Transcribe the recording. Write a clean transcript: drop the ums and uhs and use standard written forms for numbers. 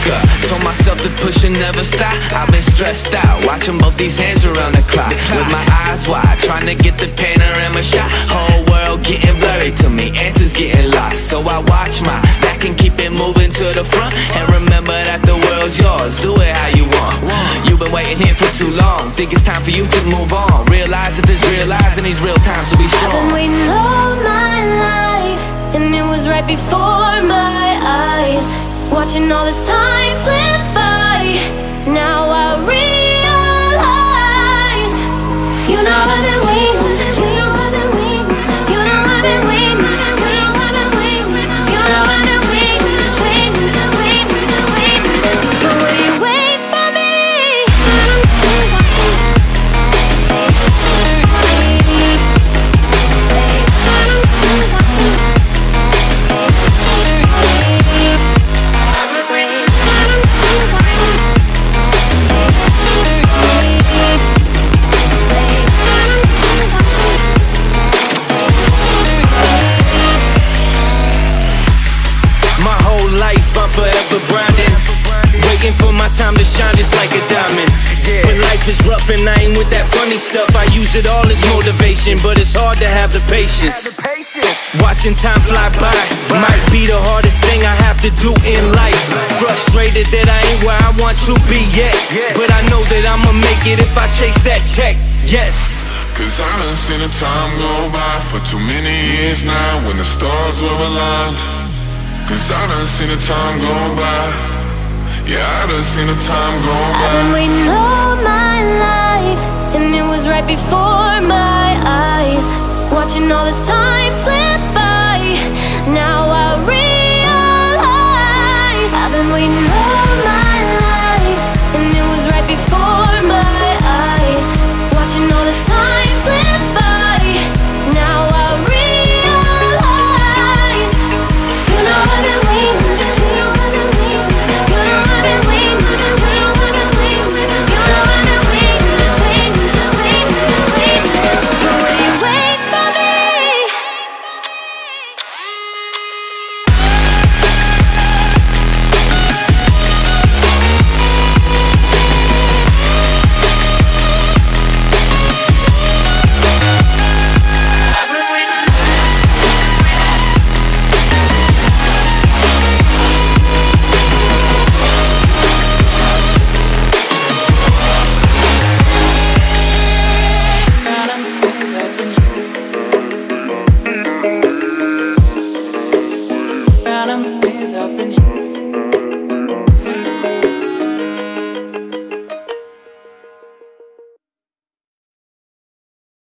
up. Told myself to push and never stop. I've been stressed out, watching both these hands around the clock. With my eyes wide, trying to get the panorama shot. Whole world getting blurry to me, answers getting lost. So I watch my back and keep it moving to the front. And remember that the world's yours, do it how you want. You've been waiting here for too long, think it's time for you to move on. Realize that there's real lies in these real times to be strong. I've been waiting all my life, and it was right before my eyes. Watching all this time slip by, now I realize. You know I've been waiting, you know I've been waiting, you know I've been waiting, you know I've been waiting, you know I've been waiting, waiting, waiting, waiting. But will you wait for me? I'm forever grinding, waiting for my time to shine just like a diamond. But life is rough and I ain't with that funny stuff. I use it all as motivation, but it's hard to have the patience. Watching time fly by might be the hardest thing I have to do in life. Frustrated that I ain't where I want to be yet, but I know that I'ma make it if I chase that check. Yes. Cause I done seen the time go by for too many years now, when the stars were aligned. Cause I done seen the time go by. Yeah, I done seen the time go by. I've been waiting all my life, and it was right before my eyes. Watching all this time slip by, now I realize. I've been waiting all my life, and it was right before my eyes. Watching all this time slip by, now I realize. You know I've been waiting, you know I've been waiting, you know I've been waiting, you know I've been waiting, you know I've been waiting, waiting, waiting, waiting. But will you wait for me? Bottom is up in you.